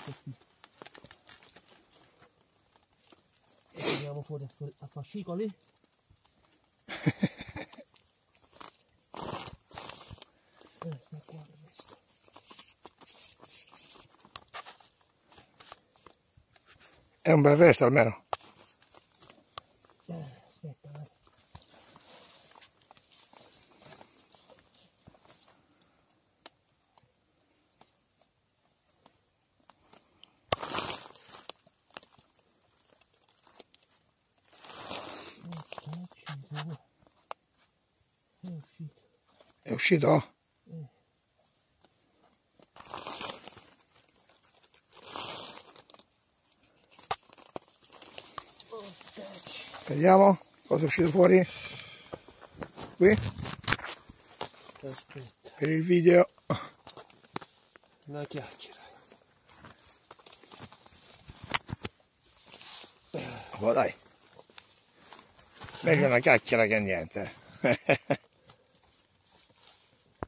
qui. E tiriamo fuori a fascicoli. Sta qua questo. È un bel resto almeno. Aspetta, dai. È uscito. È uscito? Vediamo cosa è uscito fuori qui. Aspetta. Per il video. Una chiacchiera. Oh, dai. Meglio una chiacchiera che niente.